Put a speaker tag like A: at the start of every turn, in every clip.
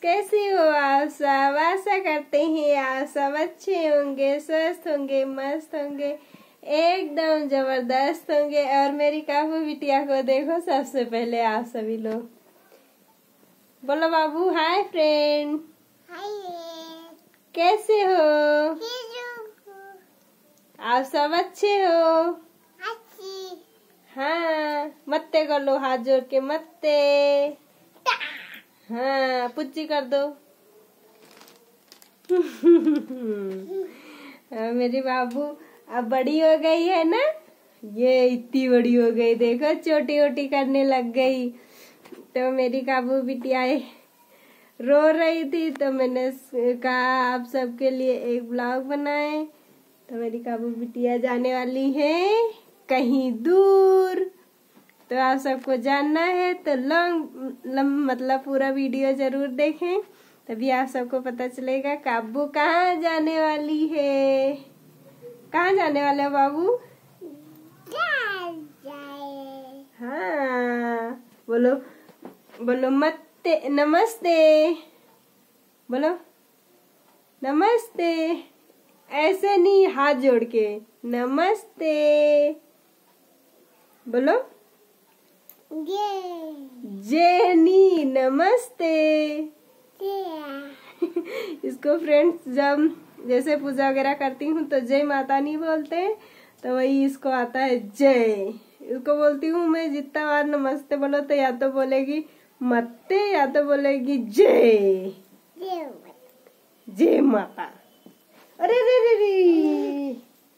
A: कैसे हो आप सब? आशा करते हैं आप सब अच्छे होंगे, स्वस्थ होंगे, मस्त होंगे, एकदम जबरदस्त होंगे। और मेरी काबू बिटिया को देखो, सबसे पहले आप सभी लोग बोलो बाबू हाय फ्रेंड।
B: हाय,
A: कैसे हो? आप सब अच्छे हो?
B: अच्छी।
A: हाँ, मत्ते कर लो, हाथ जोड़ के मत्ते। हाँ, पुच्ची कर दो। मेरी बाबू अब बड़ी हो गई है ना, ये इतनी बड़ी हो गई, देखो छोटी छोटी करने लग गई। तो मेरी काबू बिटिया रो रही थी, तो मैंने कहा आप सबके लिए एक ब्लॉग बनाए। तो मेरी काबू बिटिया जाने वाली है कहीं दूर, तो आप सबको जानना है तो मतलब पूरा वीडियो जरूर देखें, तभी आप सबको पता चलेगा काबू कहाँ जाने वाली है। कहाँ जाने वाले हो बाबू? हाँ, बोलो बोलो मत्ते, नमस्ते बोलो, नमस्ते। ऐसे नहीं, हाथ जोड़ के नमस्ते बोलो। जेनी नमस्ते। इसको फ्रेंड्स जब जैसे पूजा वगैरह करती हूँ तो जय माता नहीं बोलते, तो वही इसको आता है जय। इसको बोलती हूँ मैं जितना बार नमस्ते बोलो तो या तो बोलेगी मत्ते या तो बोलेगी जय जय माता। अरे रे रे रे।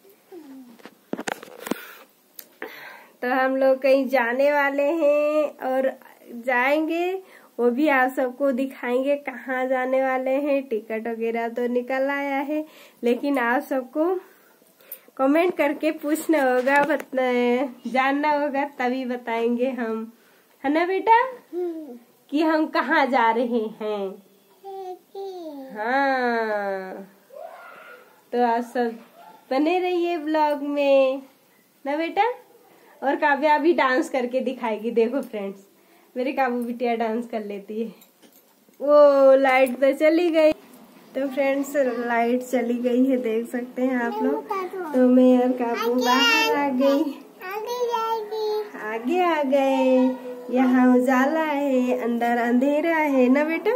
A: तो हम लोग कहीं जाने वाले हैं और जाएंगे, वो भी आप सबको दिखाएंगे कहाँ जाने वाले हैं। टिकट वगैरह तो निकल आया है, लेकिन आप सबको कमेंट करके पूछना होगा, जानना होगा, तभी बताएंगे हम, है ना बेटा, कि हम कहाँ जा रहे हैं। हाँ, तो आप सब बने रहिए ब्लॉग में ना बेटा। और काव्या भी डांस करके दिखाएगी, देखो फ्रेंड्स, मेरी काबू बिटिया डांस कर लेती है। वो लाइट तो चली गई, तो फ्रेंड्स लाइट चली गई है, देख सकते हैं आप लोग। तो मैं और काबू बाहर आ गई, आगे आ गए। यहाँ उजाला है, अंदर अंधेरा है ना बेटा।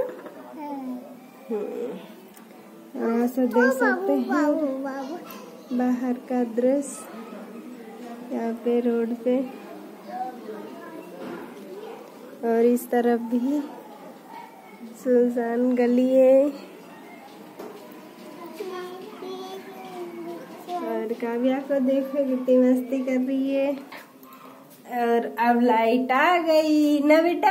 A: सब देख सकते हैं बाहर का दृश्य, यहाँ पे रोड पे, और इस तरफ भी सुनसान गली है। और काव्या को देखो कितनी मस्ती कर रही है। और अब लाइट आ गई ना बेटा।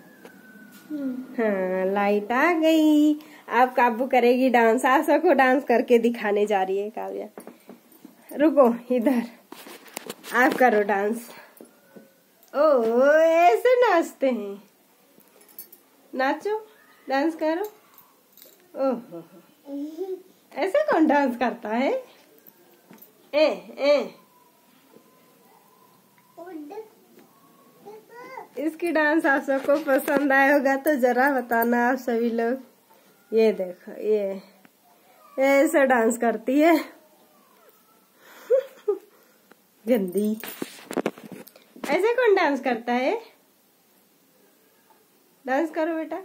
A: हाँ, लाइट आ गई। अब काबू करेगी डांस, आप सबको डांस करके दिखाने जा रही है काव्या। रुको इधर, आप करो डांस। ओ ऐसे नाचते हैं, नाचो, डांस करो। ओहो, ऐसे कौन डांस करता है? ए इसकी डांस आप सबको पसंद आया होगा तो जरा बताना आप सभी लोग। ये देखो, ये ऐसा डांस करती है। गंदी, ऐसे कौन डांस करता है? डांस करो बेटा।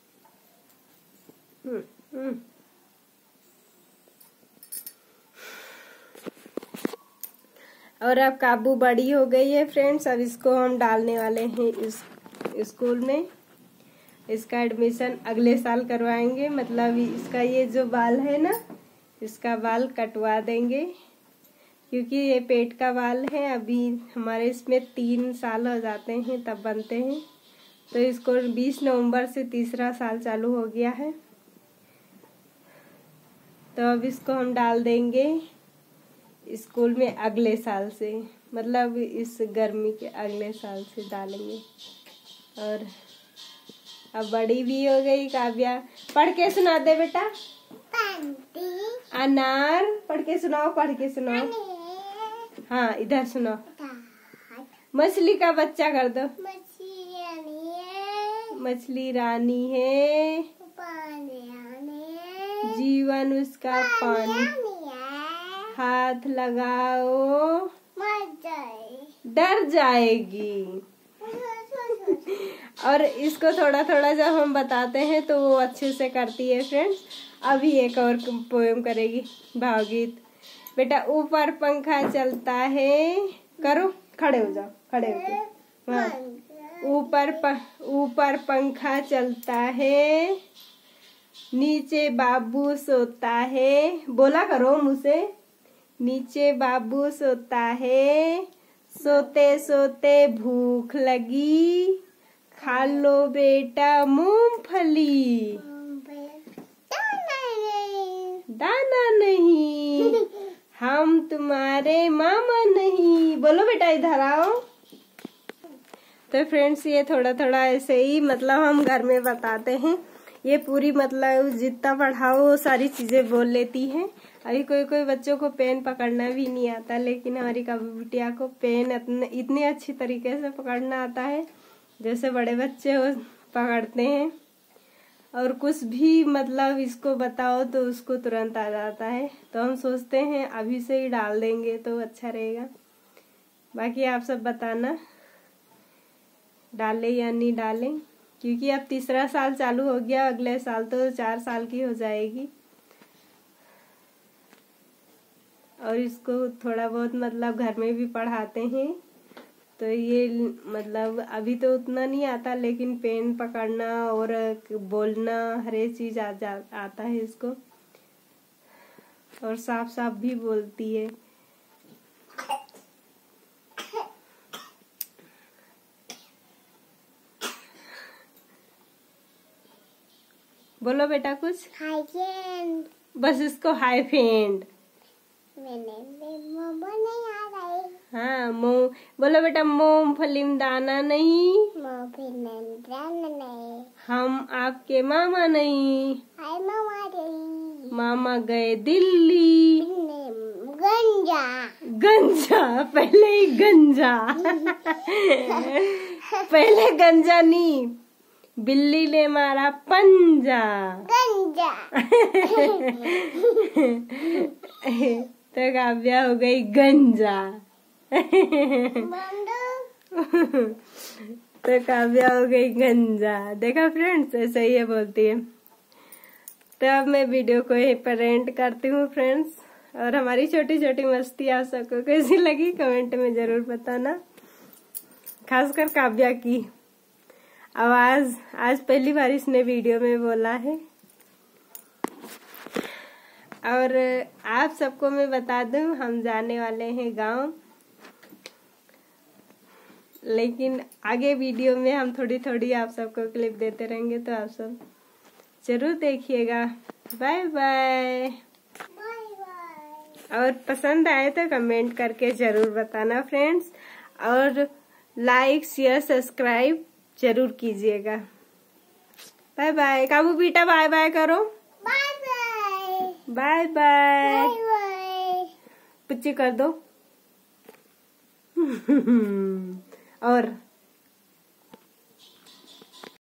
A: और अब काबू बड़ी हो गई है फ्रेंड्स, अब इसको हम डालने वाले हैं इस स्कूल में। इसका एडमिशन अगले साल करवाएंगे, मतलब इसका ये जो बाल है ना, इसका बाल कटवा देंगे, क्योंकि ये पेट का बाल है। अभी हमारे इसमें 3 साल हो जाते हैं तब बनते हैं, तो इसको 20 नवंबर से तीसरा साल चालू हो गया है। तो अब इसको हम डाल देंगे स्कूल में अगले साल से, मतलब इस गर्मी के अगले साल से डालेंगे। और अब बड़ी भी हो गई काव्या। पढ़ के सुना दे बेटा। अनार पढ़ के सुनाओ, पढ़ के सुनाओ। हाँ, इधर सुनो। मछली का बच्चा कर दो। मछली रानी है, जीवन उसका पानी, हाथ लगाओ डर जाएगी। और इसको थोड़ा थोड़ा जब हम बताते हैं तो वो अच्छे से करती है फ्रेंड्स। अभी एक और पोएम करेगी, भावगीत। बेटा ऊपर पंखा चलता है, करो, खड़े हो जाओ, खड़े होके। हाँ, ऊपर पंखा चलता है, नीचे बाबू सोता है, बोला करो मुझसे। नीचे बाबू सोता है, सोते सोते भूख लगी, खा लो बेटा मूंगफली। दाना नहीं, हम तुम्हारे मामा नहीं। बोलो बेटा इधर आओ। तो फ्रेंड्स ये थोड़ा थोड़ा ऐसे ही मतलब हम घर में बताते हैं। ये पूरी मतलब जितना पढ़ाओ वो सारी चीजें बोल लेती हैं। अभी कोई कोई बच्चों को पेन पकड़ना भी नहीं आता, लेकिन हमारी काबू बिटिया को पेन इतनी अच्छी तरीके से पकड़ना आता है जैसे बड़े बच्चे वो पकड़ते हैं। और कुछ भी मतलब इसको बताओ तो उसको तुरंत आ जाता है। तो हम सोचते हैं अभी से ही डाल देंगे तो अच्छा रहेगा। बाकी आप सब बताना डालें या नहीं डालें, क्योंकि अब तीसरा साल चालू हो गया, अगले साल तो 4 साल की हो जाएगी। और इसको थोड़ा बहुत मतलब घर में भी पढ़ाते हैं। तो ये मतलब अभी तो उतना नहीं आता, लेकिन पेन पकड़ना और बोलना हर एक चीज आता है इसको। और साफ साफ भी बोलती है। बोलो बेटा कुछ।
B: Hi friend.
A: बस इसको हाय फ्रेंड।
B: मोमो नहीं आ रही।
A: हाँ बोलो बेटा मूंगफली में दाना नहीं,
B: दाना नहीं,
A: हम आपके मामा नहीं।
B: हाय मामा नहीं।
A: मामा गए दिल्ली।
B: गंजा।
A: गंजा, पहले ही गंजा। पहले गंजा नहीं, बिल्ली ने मारा पंजा। गंजा। तो काव्या हो गई गंजा। तो काव्या हो गई गंजा। देखा फ्रेंड्स, ऐसे ही है बोलती है। तो अब मैं वीडियो को यहीं पर एंड करती हूँ फ्रेंड्स। और हमारी छोटी छोटी मस्ती आप सबको कैसी लगी कमेंट में जरूर बताना। खासकर काव्या की आवाज आज पहली बार इसने वीडियो में बोला है। और आप सबको मैं बता दूं, हम जाने वाले हैं गांव, लेकिन आगे वीडियो में हम थोड़ी थोड़ी आप सबको क्लिप देते रहेंगे, तो आप सब जरूर देखिएगा। Bye bye. और पसंद आए तो कमेंट करके जरूर बताना फ्रेंड्स। और लाइक शेयर सब्सक्राइब जरूर कीजिएगा। Bye bye. काबू बेटा बाय बाय करो। Bye bye. पुच्ची कर दो। और